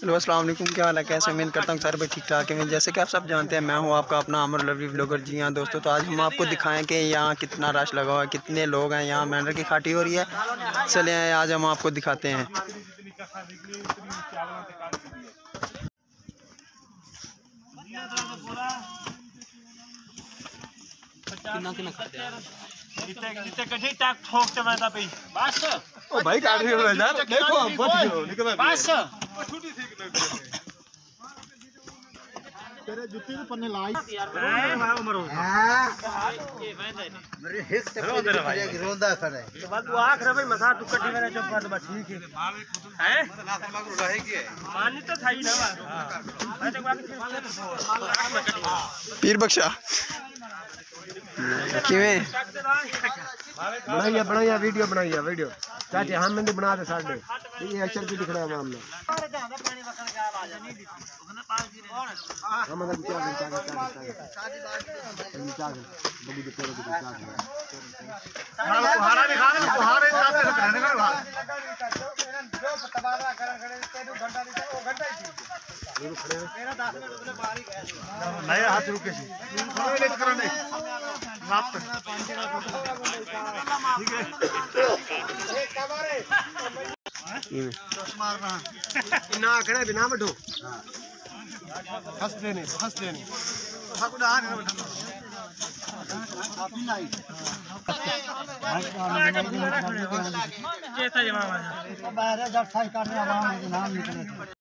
Hello अस्सलाम वालेकुम, क्या हाल है? कैसे? उम्मीद करता हूँ सारे भाई ठीक ठाक है। जैसे कि आप सब जानते हैं, मैं हूँ आपका अपना अमर लवली व्लॉगर। जी हाँ दोस्तों, तो आज हम आपको दिखाएं कि यहाँ कितना रश लगा हुआ है, कितने लोग हैं। यहाँ मेंढर की खाटी हो रही है। चले आए, आज हम आपको दिखाते हैं। ओ भाई काट रही हो यार, देखो हम बच गए निकल बस तेरे जूते के पन्ने लाई है भाई उम्र हो मेरे हिस से पहले रोंदा खड़ा है तो बात तू आख रे भाई मसा तू कड्डी मेरा चुप कर बस ठीक है ना दिमाग रहेगी मानी तो था ही ना मैं तो पीर बख्शा किवें बनाइया वीडियो चाचे हम मैंने बना दे साडे ये अक्षर की दिख रहा है मामला हम अंदर हारा दिखा दे हारे साथ से रहने का जो तबादला करे तेरे घंटा नहीं वो घंटा ही मेरा 10 मिनट उसने बाहर ही गया नया हाथ रुके सी लेट करने माप ठीक है एक कमारे मारना इना आखड़ा बिना बैठो हंस देने ठाकुर आ रहे बैठो चेता जमा बाहर जब साइड करने आवाम नाम निकले